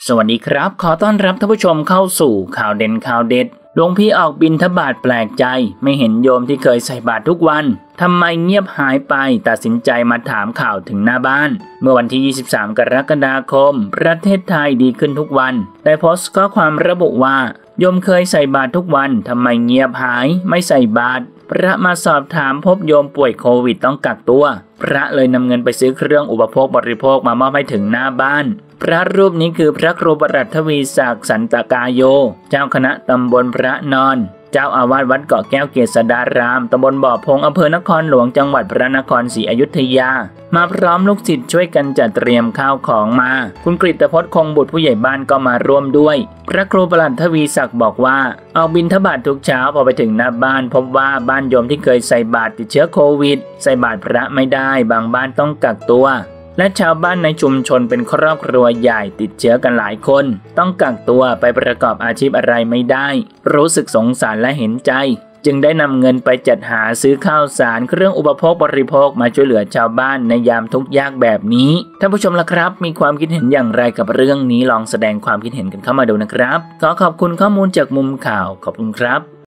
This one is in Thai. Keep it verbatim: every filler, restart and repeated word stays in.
สวัสดีครับขอต้อนรับท่านผู้ชมเข้าสู่ข่าวเด่นข่าวเด็ดหลวงพี่ออกบิณฑบาตแปลกใจไม่เห็นโยมที่เคยใส่บาตรทุกวันทำไมเงียบหายไปตัดสินใจมาถามข่าวถึงหน้าบ้านเมื่อวันที่ยี่สิบสามกรกฎาคมประเทศไทยดีขึ้นทุกวันได้โพสต์ข้อความระบุว่าโยมเคยใส่บาตรทุกวันทำไมเงียบหายไม่ใส่บาตรพระมาสอบถามพบโยมป่วยโควิดต้องกักตัวพระเลยนำเงินไปซื้อเครื่องอุปโภคบริโภคมามอบให้ถึงหน้าบ้านพระรูปนี้คือพระครูประหลัดทวีศักดิ์สันตกายโยเจ้าคณะตำบลพระนอนเจ้าอาวาสวัดเกาะแก้วเกษดารามตำบลบ่อพงอำเภอนครหลวงจังหวัดพระนครศรีอยุธยามาพร้อมลูกศิษย์ช่วยกันจัดเตรียมข้าวของมาคุณกฤตพจน์คงบุตรผู้ใหญ่บ้านก็มาร่วมด้วยพระครูประหลัดทวีศักดิ์บอกว่าออกบิณฑบาตทุกเช้าพอไปถึงหน้าบ้านพบว่าบ้านโยมที่เคยใส่บาตรติดเชื้อโควิดใส่บาตรพระไม่ได้บางบ้านต้องกักตัวและชาวบ้านในชุมชนเป็นครอบครัวใหญ่ติดเชื้อกันหลายคนต้องกักตัวไปประกอบอาชีพอะไรไม่ได้รู้สึกสงสารและเห็นใจจึงได้นำเงินไปจัดหาซื้อข้าวสารเครื่องอุปโภคบริโภคมาช่วยเหลือชาวบ้านในยามทุกข์ยากแบบนี้ท่านผู้ชมล่ะครับมีความคิดเห็นอย่างไรกับเรื่องนี้ลองแสดงความคิดเห็นกันเข้ามาดูนะครับขอขอบคุณข้อมูลจากมุมข่าวขอบคุณครับ